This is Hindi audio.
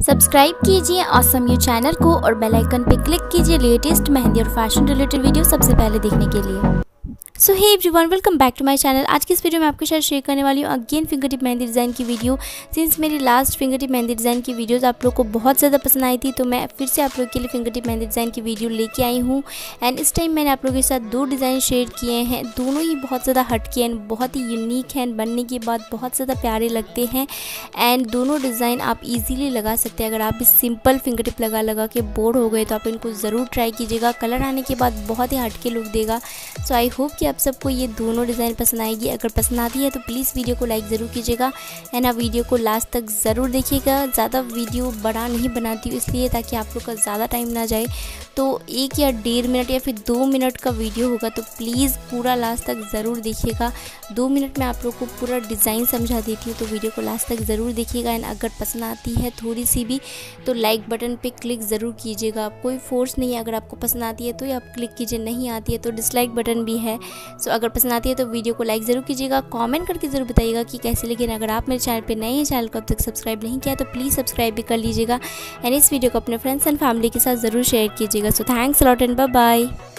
सब्सक्राइब कीजिए ऑसम यू चैनल को और बेल आइकन पे क्लिक कीजिए लेटेस्ट मेहंदी और फैशन रिलेटेड वीडियो सबसे पहले देखने के लिए। So hey everyone, welcome back to my channel. आज की इस वीडियो में आपके साथ शेयर करने वाली हूँ again finger tip mehndi design की वीडियो। सिंस मेरी last finger tip mehndi design की वीडियोस आप लोग को बहुत ज़्यादा पसंद आई थी, तो मैं फिर से आप लोग के लिए फिंगर टिप मेहंदी डिज़ाइन की वीडियो लेके आई हूँ। एंड इस टाइम मैंने आप लोगों के साथ दो डिज़ाइन शेयर किए हैं, दोनों ही बहुत ज़्यादा हटके एंड बहुत ही यूनिक हैं, बनने के बाद बहुत ज़्यादा प्यारे लगते हैं। एंड दोनों डिज़ाइन आप ईजिली लगा सकते हैं। अगर आप इस सिंपल फिंगर टिप लगा के बोर हो गए तो आप इनको ज़रूर ट्राई कीजिएगा। कलर आने के बाद बहुत ही हटके लुक देगा। सो आई होप कि आप सबको ये दोनों डिज़ाइन पसंद आएगी। अगर पसंद आती है तो प्लीज़ वीडियो को लाइक ज़रूर कीजिएगा एंड आप वीडियो को लास्ट तक ज़रूर देखिएगा। ज़्यादा वीडियो बड़ा नहीं बनाती हूँ इसलिए ताकि आप लोग का ज़्यादा टाइम ना जाए। तो 1 या 1.5 मिनट या फिर 2 मिनट का वीडियो होगा, तो प्लीज़ पूरा लास्ट तक ज़रूर देखिएगा। 2 मिनट में आप लोग को पूरा डिज़ाइन समझा देती हूँ, तो वीडियो को लास्ट तक ज़रूर देखिएगा। एंड अगर पसंद आती है थोड़ी सी भी तो लाइक बटन पे क्लिक ज़रूर कीजिएगा। कोई फोर्स नहीं है, अगर आपको पसंद आती है तो आप क्लिक कीजिए, नहीं आती है तो डिसलाइक बटन भी है। सो अगर पसंद आती है तो वीडियो को लाइक ज़रूर कीजिएगा, कमेंट करके ज़रूर बताइएगा कि कैसे। लेकिन अगर आप मेरे चैनल पे नए हैं, चैनल को अब तक सब्सक्राइब नहीं किया तो प्लीज़ सब्सक्राइब भी कर लीजिएगा। एंड इस वीडियो को अपने फ्रेंड्स एंड फैमिली के साथ ज़रूर शेयर कीजिएगा। So thanks a lot and bye bye.